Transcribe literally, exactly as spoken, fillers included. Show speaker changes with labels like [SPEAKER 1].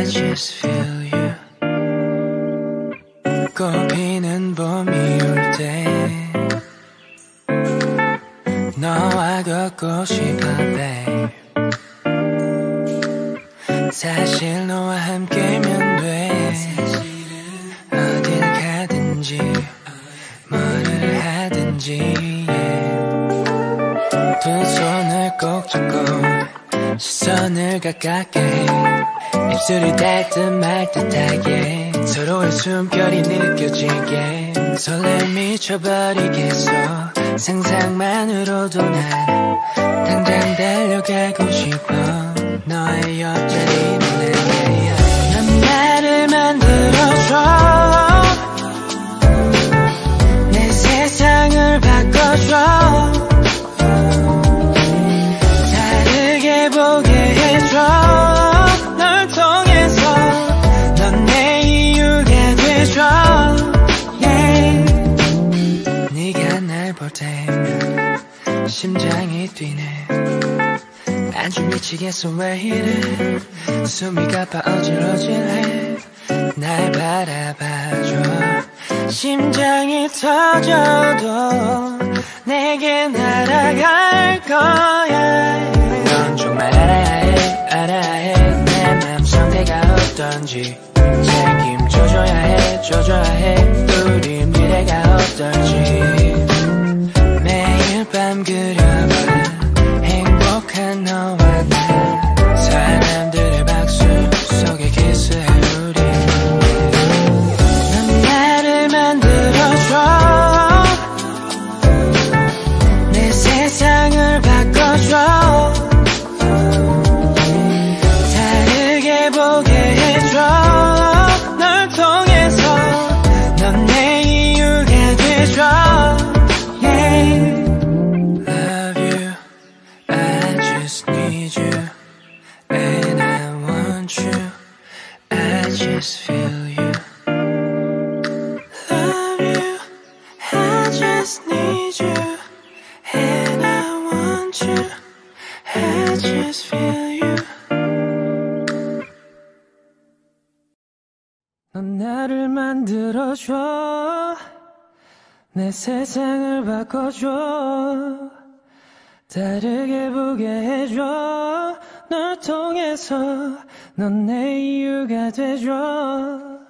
[SPEAKER 1] just feel you 꽃피는 봄이 올 때 너와 걷고 싶어 babe 사실 너와 함께면 돼 어딜 가든지 뭐를 하든지 yeah. 두 손을 꼭 잡고 시선을 가깝게 해 입술이 닿을 듯 말 듯하게 서로의 숨결이 느껴지게 설렘 미쳐버리겠어 상상만으로도 난 당장 달려가고 싶어 너의 옆자리 눈에 넌 나를 만들어줘 내 세상을 바꿔줘 다르게 보게 해줘 널 통해서 넌 내 이유가 되줘 yeah. 네가 날 볼 때면 심장이 뛰네 아주 미치겠어 왜 이래 숨이 가빠 어질어질해 날 바라봐줘 심장이 터져도 내게 날아갈 거야 넌 정말 알아야 해 알아야 해 내 맘 상태가 어떤지 책임져줘야 해 줘줘야 해 우리 미래가 어떨지 매일 밤 그려봐 행복한 너와 나 사람들의 박수 속에 키스해 우리 넌 나를 만들어줘 내 세상을 바꿔줘 다르게 보게 해줘 널 통해서 넌 내 이유가 되줘 yeah. Love you I just need you and I want you I just feel you Love you I just need you and I want you I just feel you 넌 나를 만들어줘 내 세상을 바꿔줘 다르게 보게 해줘 널 통해서 넌 내 이유가 되줘